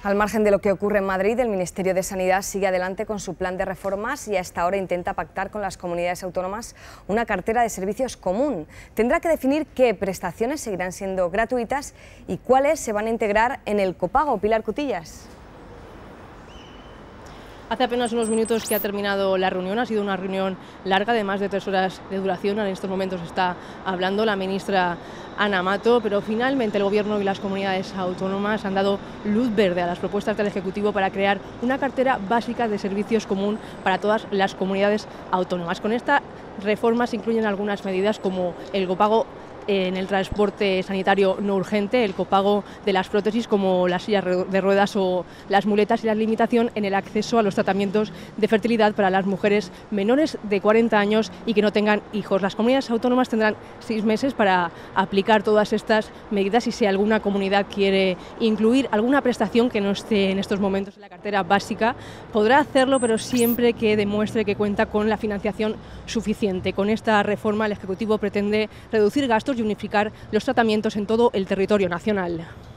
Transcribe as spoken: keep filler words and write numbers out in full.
Al margen de lo que ocurre en Madrid, el Ministerio de Sanidad sigue adelante con su plan de reformas y hasta ahora intenta pactar con las comunidades autónomas una cartera de servicios común. Tendrá que definir qué prestaciones seguirán siendo gratuitas y cuáles se van a integrar en el copago. Pilar Cutillas. Hace apenas unos minutos que ha terminado la reunión, ha sido una reunión larga de más de tres horas de duración. En estos momentos está hablando la ministra Ana Mato, pero finalmente el Gobierno y las comunidades autónomas han dado luz verde a las propuestas del Ejecutivo para crear una cartera básica de servicios común para todas las comunidades autónomas. Con esta reforma se incluyen algunas medidas como el copago en el transporte sanitario no urgente, el copago de las prótesis como las sillas de ruedas o las muletas y la limitación en el acceso a los tratamientos de fertilidad para las mujeres menores de cuarenta años y que no tengan hijos. Las comunidades autónomas tendrán seis meses para aplicar todas estas medidas y si alguna comunidad quiere incluir alguna prestación que no esté en estos momentos en la cartera básica, podrá hacerlo, pero siempre que demuestre que cuenta con la financiación suficiente. Con esta reforma el Ejecutivo pretende reducir gastos y unificar los tratamientos en todo el territorio nacional.